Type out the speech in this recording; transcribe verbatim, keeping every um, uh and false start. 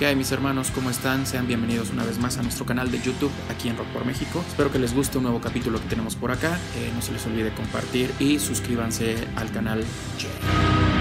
¿Qué hay, mis hermanos? ¿Cómo están? Sean bienvenidos una vez más a nuestro canal de YouTube aquí en Rock por México. Espero que les guste un nuevo capítulo que tenemos por acá. Eh, no se les olvide compartir y suscríbanse al canal. Yeah.